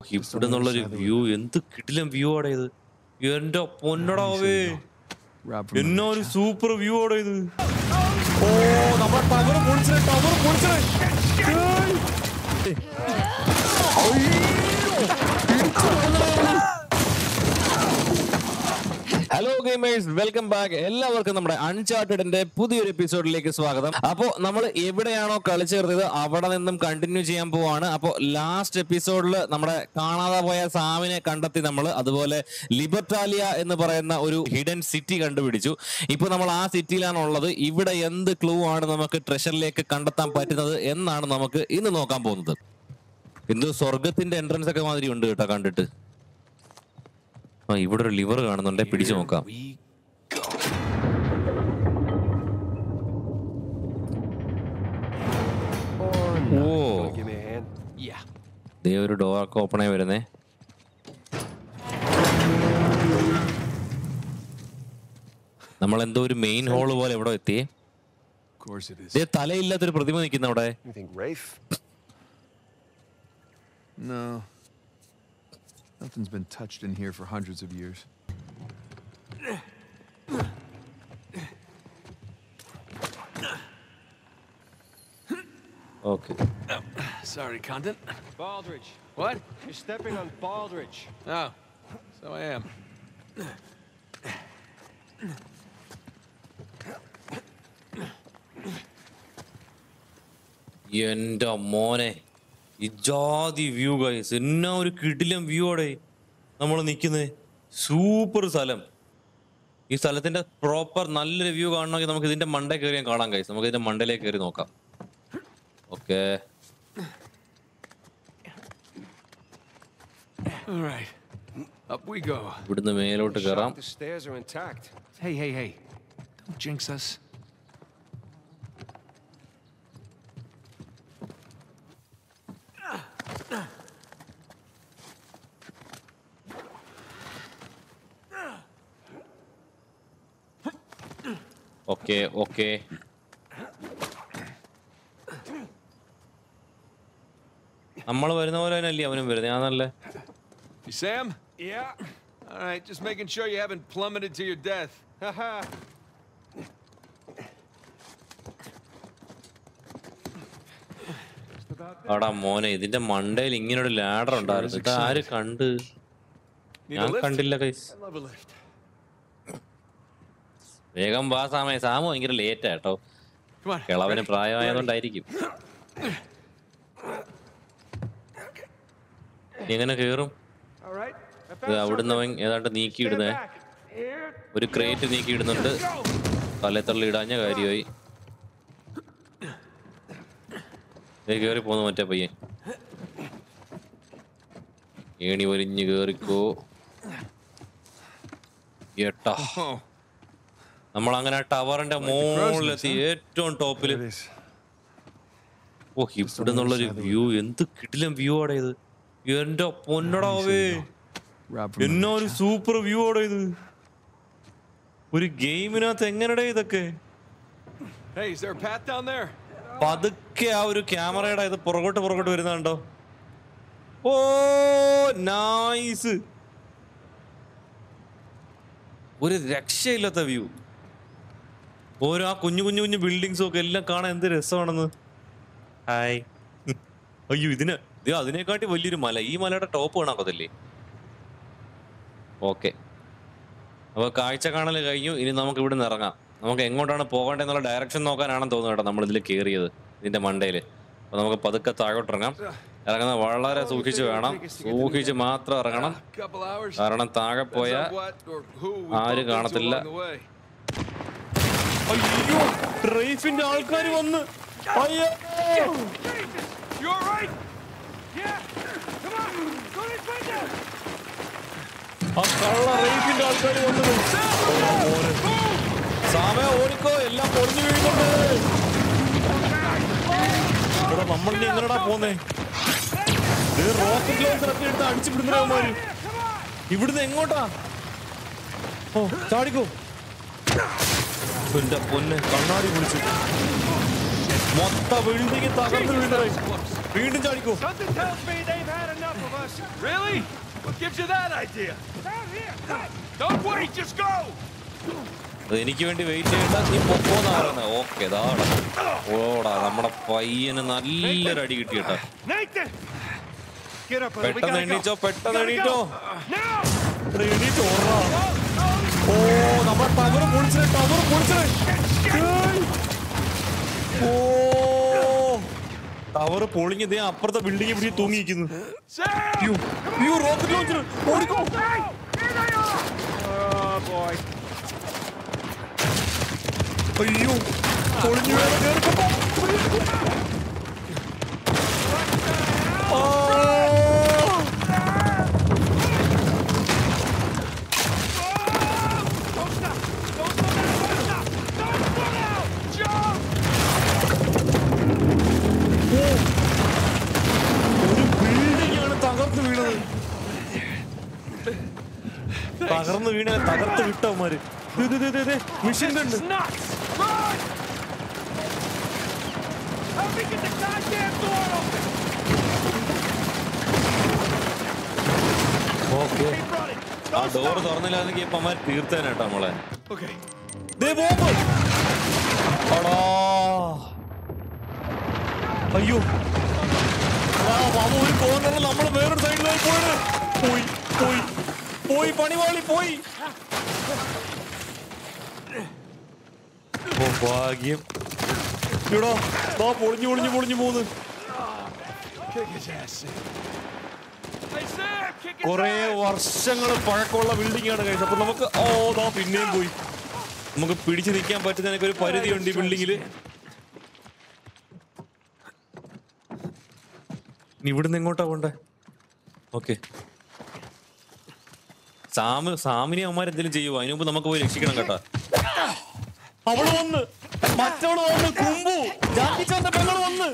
ഇവിടെ നിന്നുള്ളൊരു വ്യൂ എന്ത് കിടിലം വ്യൂ ആടെ ഇത്. എന്റെ പൊന്നടാവേ, എന്നാ ഒരു സൂപ്പർ വ്യൂ ആടെ ഇത്. ഓ നമ്മുടെ ടവർ പൊളിച്ചേ, ടവർ പൊളിച്ചേ. Hello gamers, welcome back. എല്ലാവർക്കും നമ്മുടെ അൺചാർട്ടഡിന്റെ പുതിയൊരു എപ്പിസോഡിലേക്ക് സ്വാഗതം. അപ്പോൾ നമ്മൾ എവിടെയാണോ കളിച്ചു ചേർത്തത് അവിടെ നിന്നും കണ്ടിന്യൂ ചെയ്യാൻ പോവാണ്. അപ്പോൾ ലാസ്റ്റ് എപ്പിസോഡിൽ നമ്മുടെ കാണാതെ പോയ സാമിനെ കണ്ടെത്തി നമ്മൾ, അതുപോലെ ലിബർട്ടാലിയ എന്ന് പറയുന്ന ഒരു ഹിഡൻ സിറ്റി കണ്ടുപിടിച്ചു. ഇപ്പോൾ നമ്മൾ ആ സിറ്റിയിലാണ് ഉള്ളത്. ഇവിടെ എന്ത് ക്ലൂ ആണ് നമുക്ക് ട്രഷറിലേക്ക് കണ്ടെത്താൻ പറ്റുന്നത് എന്നാണ് നമുക്ക് ഇന്ന് നോക്കാൻ പോകുന്നത്. എന്ത് സ്വർഗത്തിന്റെ എൻട്രൻസ് ഒക്കെ മാതിരി ഉണ്ട് കേട്ടോ കണ്ടിട്ട്. ആ ഇവിടെ ഒരു ലിവർ കാണുന്നുണ്ടെ, പിടിച്ചു നോക്കാം. ഓ ദേ ഒരു ഡോറൊക്കെ ഓപ്പൺ ആയി വരുന്നേ. നമ്മൾ എന്തോ ഒരു മെയിൻ ഹോള് പോലെ എവിടെ എത്തിയേ. തലയില്ലാത്തൊരു പ്രതിമ നിൽക്കുന്ന അവിടെ. Nothing's been touched in here for hundreds of years. Okay. Sorry, Condon. Baldridge. What? You're stepping on Baldridge. Oh, so I am. എന്റെ മോനെ, ഇജാതി വ്യൂ ഗൈസ്. എന്നാ ഒരു കിടിലം വ്യൂ അവിടെ നമ്മൾ നിൽക്കുന്നത്. സൂപ്പർ സ്ഥലം. ഈ സ്ഥലത്തിന്റെ പ്രോപ്പർ നല്ലൊരു വ്യൂ കാണണമെങ്കിൽ നമുക്ക് ഇതിന്റെ മണ്ടേ കയറി കാണാം ഗൈസ്. നമുക്ക് ഇതിന്റെ മണ്ടയിലേക്ക് കയറി നോക്കാം. ഓക്കെ, ഇവിടുന്ന് മേലോട്ട് കയറാം. The stairs are intact. Hey. Don't jinx us. Okay. നമ്മൾ വരുന്ന പോലെ തന്നെയല്ലേ അവനും വരുന്നത്. ഞാനല്ലേ. You Sam? Yeah. All right, just making sure you haven't plummeted to your death. Haha. ആടാ മോനെ, ഇതിന്റെ മണ്ടയിൽ ഇങ്ങനെ ഒരു ലാഡർ ഉണ്ടായിരുന്നു. ഇത് ആര് കണ്ട്? ഞാൻ കണ്ടില്ല guys. I love a lift. വേഗം വാ സാമേ. സാമു ഭയങ്കര ലേറ്റ് ആട്ടോ. കിളവന് പ്രായമായതുകൊണ്ടായിരിക്കും. എങ്ങനെ കേറും? അവിടുന്ന് അവൻ ഏതാണ്ട് നീക്കിയിടുന്നേ. ഒരു ക്രേറ്റ് നീക്കിയിടുന്നുണ്ട്. തലത്തള്ളി ഇടാഞ്ഞ കാര്യമായി. കേറി പോന്നു മറ്റേ പയ്യൻ. ഏണി വലിഞ്ഞ് കേറിക്കോ. ഏട്ടാ, നമ്മൾ അങ്ങനെ ടവറിന്റെ മുകളിലെത്തി, ഏറ്റവും ടോപ്പില്. ഓ ഇവിടെ നിന്നുള്ളൊരു വ്യൂ എന്ത് കിടിലം വ്യൂ ആടെ ഇത്. എന്റെ പൊന്നടാവേ, എന്നാ ഒരു സൂപ്പർ വ്യൂ ആടെ ഇത്. ഒരു ഗെയിമിനകത്ത് എങ്ങനെടേ ഇതൊക്കെ. Hey, is there a path down there? പതുക്കെ ആ ഒരു ക്യാമറയുടെ ഇത് പുറകോട്ട് വരുന്നുണ്ടോ. Oh nice. ഒരു രക്ഷയില്ലാത്ത വ്യൂ. ഓരോ ആ കുഞ്ഞു ബിൽഡിങ്സും ഒക്കെ എല്ലാം കാണാൻ എന്ത് രസമാണെന്ന്. ഹായ്. അയ്യോ അതിനെക്കാട്ടി വലിയൊരു മല. ഈ മലയുടെ ടോപ്പ് കാണാക്കത്തില്ലേ. ഓക്കെ, അപ്പോൾ കാഴ്ച കാണൽ കഴിഞ്ഞു. ഇനി നമുക്ക് ഇവിടെ നിന്ന് ഇറങ്ങാം. നമുക്ക് എങ്ങോട്ടാണ് പോകേണ്ടതെന്നുള്ള ഡയറക്ഷൻ നോക്കാനാണെന്ന് തോന്നുന്നു കേട്ടോ നമ്മളിതിൽ കയറിയത്, ഇതിന്റെ മണ്ടയിൽ. അപ്പോൾ നമുക്ക് പതുക്കെ താഴോട്ട് ഇറങ്ങാം. ഇറങ്ങുന്നത് വളരെ സൂക്ഷിച്ച് വേണം. സൂക്ഷിച്ച് മാത്രം ഇറങ്ങണം, കാരണം താഴെ പോയ ആരും കാണത്തില്ല. അയ്യോ, ട്രൈഫിന്റെ ആൾക്കാർ വന്ന്. അയ്യോ, ആ കള്ള റേഫിന്റെ ആൾക്കാർ വന്നത്. സാമേ ഓടിക്കോ, എല്ലാം പൊളിഞ്ഞു വീഴുന്നുണ്ട്. ഇവിടെ നമ്മളിനി എങ്ങനെടാ പോന്നേ? റോക്കറ്റ് ലോഞ്ചറൊക്കെ എടുത്ത് അടിച്ചു വിടുന്നവന്മാര്. ഇവിടുന്ന് എങ്ങോട്ടാ? ഓ ചാടിക്കോ. എന്റെ പൊന്നെ, കണ്ണാടി പൊളിച്ചു. മൊത്ത ബിൽഡിംഗ് തകർന്നു വീണേ. വീണ്ടും ചാടിക്കോ. Really? What gives you that idea? Don't wait, just go! എനിക്ക് വേണ്ടി വെയിറ്റ് ചെയ്യണ്ട, നീ പൊക്കോന്നാ പറയുന്നത്. ഓക്കെ, ഇതാണ് ഓടാ നമ്മുടെ പയ്യന് നല്ലൊരു അടി കിട്ടിയിട്ടാ. Nathan! Get up, brother. We പെട്ടെന്ന് gotta എണീറ്റോ, go. പെട്ടെന്ന് We എണീറ്റോ. gotta go. Now! എണീറ്റോ, ഓടാ. ഓ, നമ്മുടെ ടവർ പൊളിച്ചത്, ടവർ പൊളിച്ചത്. ഓ, ടവർ പൊളിഞ്ഞ് ദേ അപ്പുറത്തെ ബിൽഡിംഗ് പിടിച്ച് തൂങ്ങിയിരിക്കുന്നു. റോക്കറ്റ് ലോഞ്ചർ ഓടിക്കോ. Oh, boy. അയ്യോ, പൊളിഞ്ഞു വേണം കേറിക്കോ. തകർന്ന് വീണ തകർത്ത് വിട്ടവന്മാര്. മിഷൻ ഉണ്ട്. ഓക്കെ, ആ ഡോർ തുറന്നില്ലാന്നെങ്കിൽ ഇപ്പമാര് തീർത്തേനാട്ടോ നമ്മളെ. അയ്യോ, ഒരു കോർണറിൽ നമ്മൾ വേറൊരു സൈഡിലേക്ക് പോയി പോയി പോയി പണിവാളി പോയി. ഓ ഭാഗ്യം. ഇടോ പൊളിഞ്ഞു പൊളിഞ്ഞു പൊളിഞ്ഞു പോകുന്നു. കൊറേ വർഷങ്ങൾ പഴക്കമുള്ള ബിൽഡിംഗ് ആണ് കഴിച്ചത്. അപ്പൊ നമുക്ക് പിന്നെയും പോയി. നമുക്ക് പിടിച്ചു നിൽക്കാൻ പറ്റുന്നതിനൊക്കെ ഒരു പരിധിയുണ്ട് ഈ ബിൽഡിങ്ങില്. ഇവിടുന്ന് എങ്ങോട്ടാ പോണ്ടേ? ഓക്കെ, സാമിനെ അവന്മാരെന്തെങ്കിലും ചെയ്യുമോ? അതിനു മുമ്പ് നമുക്ക് പോയി രക്ഷിക്കണം കേട്ടാ. അവള് വന്ന്, മറ്റവള് വന്ന്, കുമ്പു ജാക്കിച്ചാന്റെ പെങ്ങള് വന്ന്.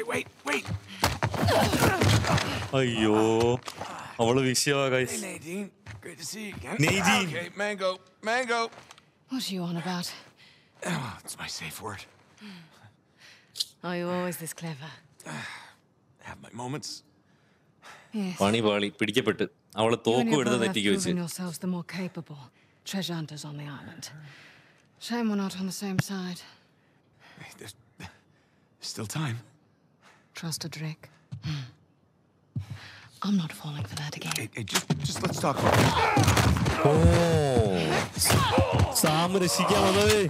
അയ്യോ, അവള് വിഷയമാ guys. Nadine, great to see you again. Nadine. Okay, Mango. What are you on about? Oh, it's my safe word. Are you always this clever? Have my moments. Yes. പണി പാളി, പിടിക്കപ്പെട്ട്. അവള് You and തോക്കും your എടുത്ത് brother have നെറ്റിക്ക് വെച്ച്. proven yourselves the more capable treasure hunters on the island. Shame we're not on the same side. Hey, there's still time. Trust a Drake. I'm not falling for that again. Hey, just let's talk about this. ഓ, Sam രക്ഷിക്കാൻ വന്നതേ.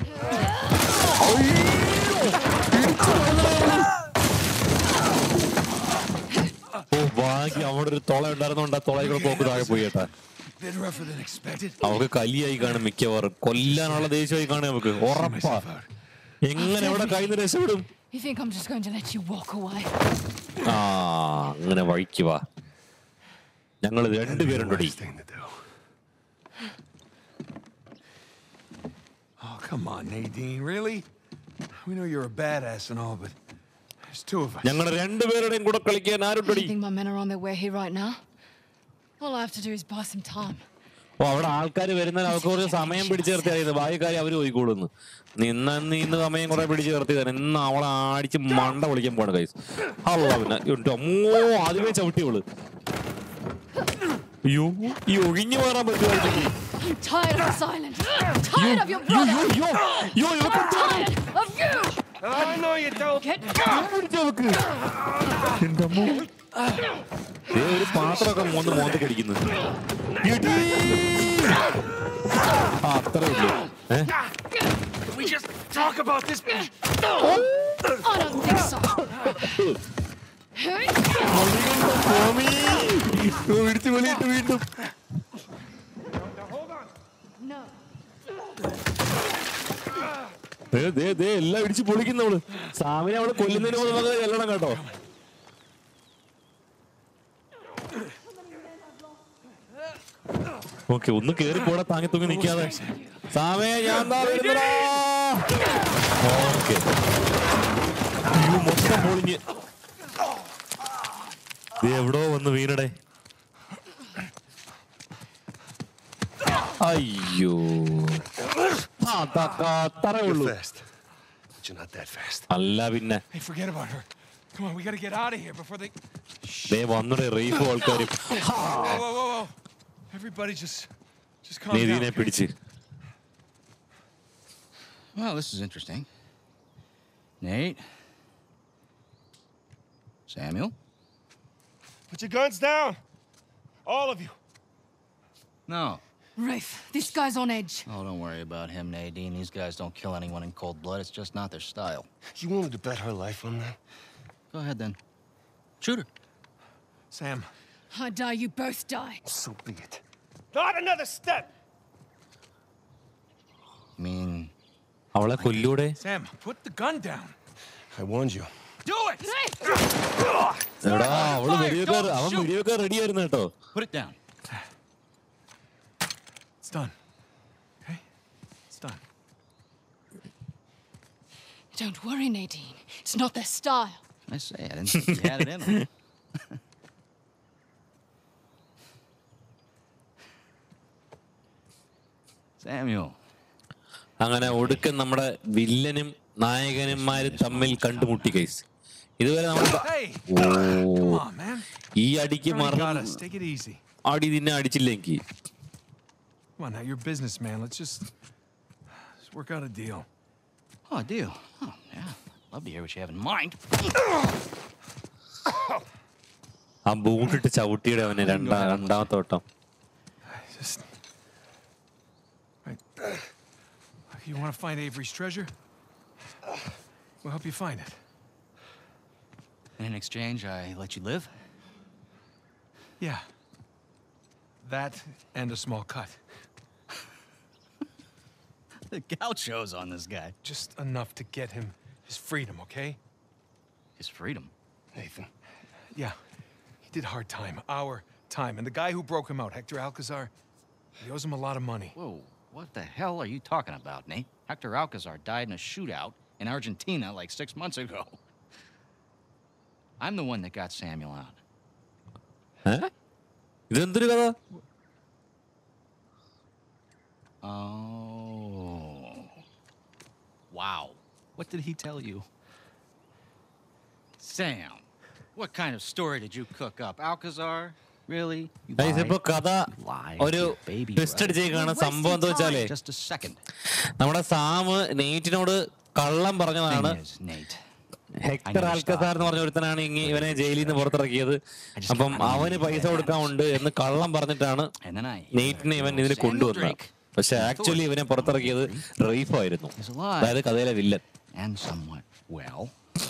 ഓ ഭാഗ്യം, അവിടെ ഒരു തുള ഉണ്ടായിരുന്നോണ്ട് ആ തുളയുടെ പോക്ക് താഴെ പോയി കേട്ടാ. Bit rougher than expected. അവക്ക് കലിയായി കാണും, മിക്കവാറും കൊല്ലാനുള്ള ദേഷ്യമായി കാണും നമുക്ക്, ഉറപ്പാ. എങ്ങനെ എവിടെ കയ്യിൽ നിന്ന് രക്ഷപ്പെടും? You think I'm just going to let you walk away? ആ, അങ്ങനെ വഴിക്ക് വാ. ഞങ്ങൾ രണ്ടുപേരുണ്ടോടി. Thing to do. Oh, come on, Nadine, really? We know you're a badass and all, but there's two of us. ഞങ്ങൾ രണ്ടുപേരുടെയും കൂടെ കളിക്കാൻ ആരുണ്ടോടി? You think my men are on their way here right now? All I have to do is buy some time. ഓ, അവിടെ ആൾക്കാർ വരുന്നതിന് അവർക്ക് കുറച്ച് സമയം പിടിച്ചു നിർത്തിയായിരുന്നു. ബാക്കിക്കാരി അവര് പോയിക്കോളുന്നു. ഇന്ന് സമയം കുറെ പിടിച്ചു നിർത്തിയതാണ്. ഇന്ന് അവളെ അടിച്ച് മണ്ട വിളിക്കാൻ പോണ് കൈസ്. അല്ല പിന്നെ അമ്മോ, ആദ്യമേ ചവിട്ടിയോള്. അയ്യോ, ഈ ഒഴിഞ്ഞു മാറാൻ പറ്റുമായിരുന്നു. I'm tired of this island. I'm tired of your brother. Tired of you. I know you don't. Get എന്റെ അമ്മോ, ഒരു പാത്രമൊക്കെ മോന്ത് കടിക്കുന്നു. അത്രേ ഉള്ളൂ. Can we just talk about this? I don't think so. ഇടിച്ചു വലിയിട്ട് വീണ്ടും. No. എല്ലാം ഇടിച്ച് പൊളിക്കുന്നവള്. സാമിനെ അവള് കൊല്ലുന്നതിന് മുമ്പ് നമുക്ക് ചെല്ലണം കേട്ടോ. ഓക്കെ, ഒന്ന് കേറി പോടാ, താങ്ങി തൂങ്ങി നിൽക്കാതെ. സാമേ, ഞാൻ ഓക്കെ, മൊത്തം പൊളിഞ്ഞ് എവിടോ വന്ന് വീണടെ. അയ്യോ, അത്രേ ഉള്ളൂ. But you're not that fast. അല്ല പിന്നെ. Hey, forget about her. Come on, we gotta get out of here before they. ദേ വന്നൊരു റീഫ് ആൾക്കാരും Whoa. Everybody just calm down. നെയ്തീനെ Okay? പിടിച്ച്. Well, this is interesting. Nate? Samuel? Put your guns down. All of you. No. Rafe, this guy's on edge. Oh, don't worry about him, Nadine. These guys don't kill anyone in cold blood. It's just not their style. You wanted to bet her life on that? Go ahead, then. Shoot her. Sam. I die, you both die. So be it. Not another step. You mean... അവളെ കൊല്ലൂടെ? Sam, put the gun down. I warned you. Do it! എടാ അവൻ വെടിയൊക്കെ ready ആയിരുന്നു കേട്ടോ. Put it down. It's done. Okay? It's done. Don't worry, Nadine. It's not their style. I say, I didn't think you had it in them. Samuel. അങ്ങനെ ഒടുക്കം നമ്മുടെ വില്ലനും നായകന്മാരും തമ്മിൽ കണ്ടുമുട്ടി case. ഇതുവരെ നമ്മൾ Hey! Come on, man. ഈ അടിക്ക് You already got മറന്നു us. Take it easy. അടി നിന്നെ അടിച്ചില്ലെങ്കിൽ Come on now, you're a businessman. Let's just work out a deal. Oh, a deal. Oh, yeah. Love to hear what you have in mind. ആ ബൂട്ടിട്ട് ചവിട്ടിയുടെ അവനെ രണ്ടാമത്തെ വട്ടം. Just. Right. You want to find Avery's treasure? We'll help you find it. And in exchange, I let you live? Yeah. That and a small cut. The gauchos on this guy. Just enough to get him his freedom, okay? His freedom. Nathan. Yeah. He did hard time. Our time. And the guy who broke him out, Hector Alcazar, he owes him a lot of money. Whoa, what the hell are you talking about, Nate? Hector Alcazar died in a shootout in Argentina like 6 months ago. I'm the one that got Samuel out. ഇതെന്തൊരു കഥ? Oh. Wow. What did he tell you? Sam, what kind of story did you cook up? Alcazar? Really? You guys ഇപ്പൊ lied? കഥ You lied ഒരു to your baby twist brother. അടിച്ചേക്കാണ്. സംഭവം എന്താ വെച്ചാലേ Just a second. നമ്മുടെ Sam നെയ്റ്റിനോട് കള്ളം പറഞ്ഞതാണ്. Thing is, Nate, Hector Alcazar എന്ന് പറഞ്ഞ ഒരുത്തനാണ് ഇവനെ ജയിലിൽ നിന്ന് പുറത്തിറക്കിയത്. അപ്പം അവന് പൈസ കൊടുക്കാനുണ്ട് എന്ന് കള്ളം പറഞ്ഞിട്ടാണ് and then നെയ്റ്റിനെ ഇവൻ ഇതിന് കൊണ്ടുവന്നത്. പക്ഷെ ആക്ച്വലി ഇവനെ പുറത്തിറക്കിയത് റീഫ് ആയിരുന്നു, അതായത് കഥയിലെ villain. And somewhat well.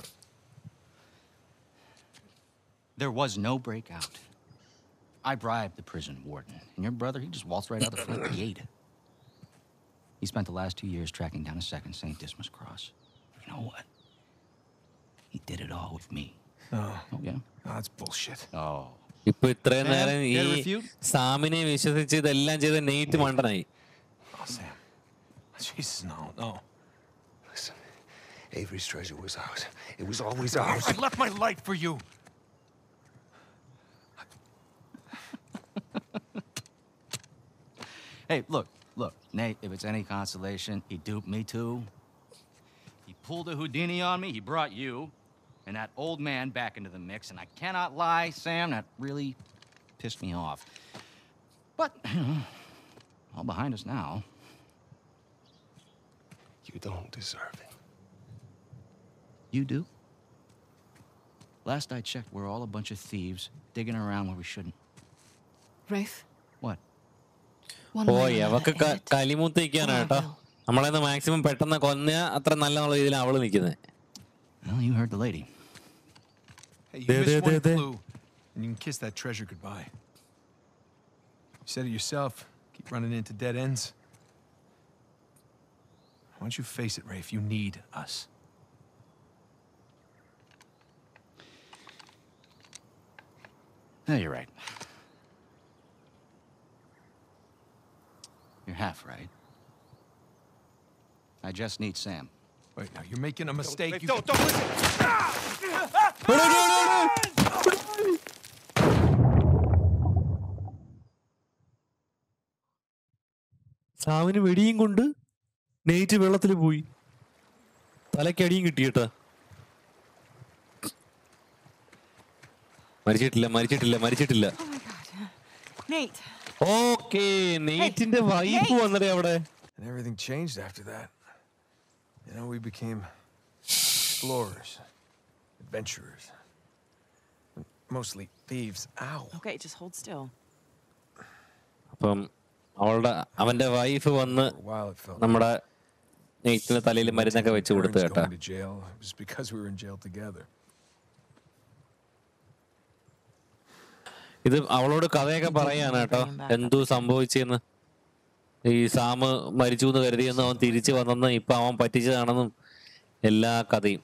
There was no breakout. I bribed the prison warden, and your brother, he just waltzed right out the front gate. He spent the last 2 years tracking down a second St. Dismas cross. You know what? He did it all with me. Oh, Oh, yeah? that's bullshit. Oh. ഇപ്പൊ ഇത്രയും Sam, നേരം ഈ get a refute? സാമിനെ വിശ്വസിച്ച് ഇതെല്ലാം ചെയ്ത് നെയ്റ്റ് മണ്ടനായി. Oh, Sam. Jesus, no. Listen, Avery's treasure was ours. It was always ours. I left my light for you. Hey, look, Nate, if it's any consolation, he duped me too. He pulled a Houdini on me, he brought you and that old man back into the mix, and I cannot lie, Sam, that really pissed me off. But, all behind us now. You don't deserve it. You do? Last I checked, we're all a bunch of thieves digging around where we shouldn't. Rafe, What? one oh way or അവക്ക് another, end it. കലിമൂത്തിരിക്കാനാ കേട്ടോ. നമ്മളെന്ന് maximum പെട്ടെന്ന് കൊന്ന അത്ര നല്ല രീതിയിൽ അവള് നിൽക്കുന്നത്. Well, you heard the lady. Hey, you missed one clue, and you can kiss that treasure goodbye. You said it yourself. Keep running into dead ends. Why don't you face it, Rafe? You need us. No, you're right. You're half right. I just need Sam. Wait, now you're making a mistake. Rafe, You don't listen. സാമിന് വെടിയും കൊണ്ട് നെയ്റ്റ് വെള്ളത്തിൽ പോയി, തലക്കടിയും കിട്ടിയിട്ടാ. മരിച്ചിട്ടില്ല Oh my God. Nate. Okay നെയ്റ്റിന്റെ wife വന്നതേ അവിടെ. And everything changed after that. You know, we became explorers, adventurers, mostly thieves. Ow. Okay, just hold still. അപ്പം അവന്റെ wife വന്ന് For a while, it felt നമ്മുടെ നെയ്റ്റിന്റെ തലയിൽ മരുന്നൊക്കെ വെച്ച് കൊടുത്തു Burns കേട്ടാ. going to jail. It was because we were in jail together. ഇത് അവളോട് കഥയൊക്കെ പറയാണ് കേട്ടോ, എന്തോ സംഭവിച്ചെന്ന്. ഈ സാമ് മരിച്ചു എന്ന് കരുതിയെന്ന്, അവൻ തിരിച്ചു വന്നെന്ന്, ഇപ്പൊ അവൻ പറ്റിച്ചതാണെന്നും എല്ലാ കഥയും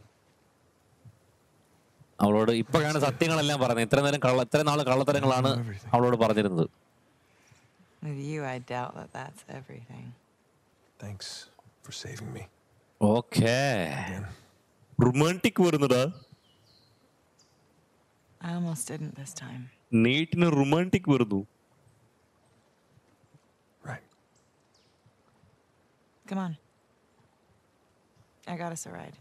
അവളോട് ഇപ്പോഴാണ് സത്യങ്ങളെല്ലാം പറഞ്ഞത്. ഇത്ര നാള് കള്ളത്തരങ്ങളാണ് അവളോട് പറഞ്ഞിരുന്നത്. With you, I doubt that that's everything. Thanks for saving me. Okay, romantic വരുന്നടാ. I almost didn't this time. നെയ്റ്റിന് റൊമാൻറ്റിക് വരുന്നു. Right. Come on. I got us a ride.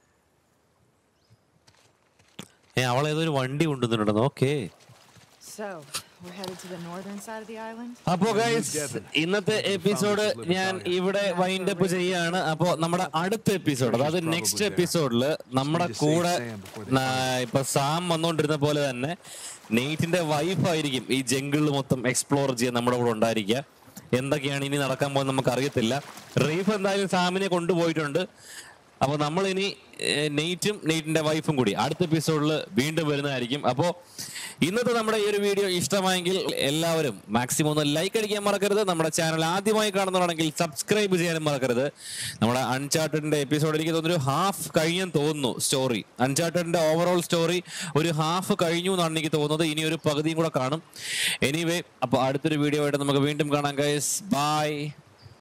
അവളേതൊരു വണ്ടി കൊണ്ടുവന്നിട്ടുണ്ടെന്ന്. Okay, So, we're headed to the northern side of the island? അപ്പോ guys ഇന്നത്തെ episode ഞാൻ ഇവിടെ വൈൻഡ് അപ്പ് ചെയ്യാണ്. അപ്പോ നമ്മുടെ അടുത്ത എപ്പിസോഡ്, അതായത് നെക്സ്റ്റ് എപ്പിസോഡില് നമ്മുടെ കൂടെ ഇപ്പൊ സാം വന്നോണ്ടിരുന്ന പോലെ തന്നെ നെയ്റ്റിന്റെ വൈഫ് ആയിരിക്കും ഈ ജംഗിളിൽ മൊത്തം എക്സ്പ്ലോർ ചെയ്യാൻ നമ്മുടെ കൂടെ ഉണ്ടായിരിക്കുക. എന്തൊക്കെയാണ് ഇനി നടക്കാൻ പോകുന്നത് നമുക്ക് അറിയത്തില്ല. റീഫ് എന്തായാലും സാമിനെ കൊണ്ടുപോയിട്ടുണ്ട്. അപ്പൊ നമ്മൾ ഇനി നെയ്റ്റിന്റെ വൈഫും കൂടി അടുത്ത എപ്പിസോഡിൽ വീണ്ടും വരുന്നതായിരിക്കും. അപ്പോൾ ഇന്നത്തെ നമ്മുടെ ഈ ഒരു വീഡിയോ ഇഷ്ടമായെങ്കിൽ എല്ലാവരും മാക്സിമം ഒന്ന് ലൈക്ക് അടിക്കാൻ മറക്കരുത്. നമ്മുടെ ചാനൽ ആദ്യമായി കാണുന്നതാണെങ്കിൽ സബ്സ്ക്രൈബ് ചെയ്യാനും മറക്കരുത്. നമ്മുടെ അൺചാർട്ടഡിന്റെ എപ്പിസോഡ് എനിക്ക് തോന്നുന്നു ഹാഫ് കഴിഞ്ഞെന്ന് തോന്നുന്നു. സ്റ്റോറി അൺചാർട്ടഡിന്റെ ഓവറോൾ സ്റ്റോറി ഒരു ഹാഫ് കഴിഞ്ഞു എന്നാണ് എനിക്ക് തോന്നുന്നത്. ഇനി ഒരു പകുതിയും കൂടെ കാണും. എനിവേ, അപ്പോൾ അടുത്തൊരു വീഡിയോ ആയിട്ട് നമുക്ക് വീണ്ടും കാണാം ഗൈസ്. ബൈ.